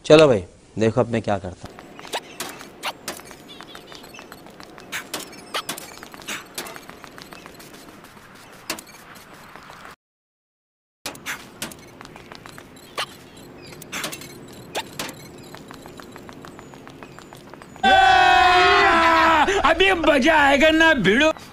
चलो भाई देखो अब मैं क्या करता हूँ। अभी मजा आएगा ना भिड़ो।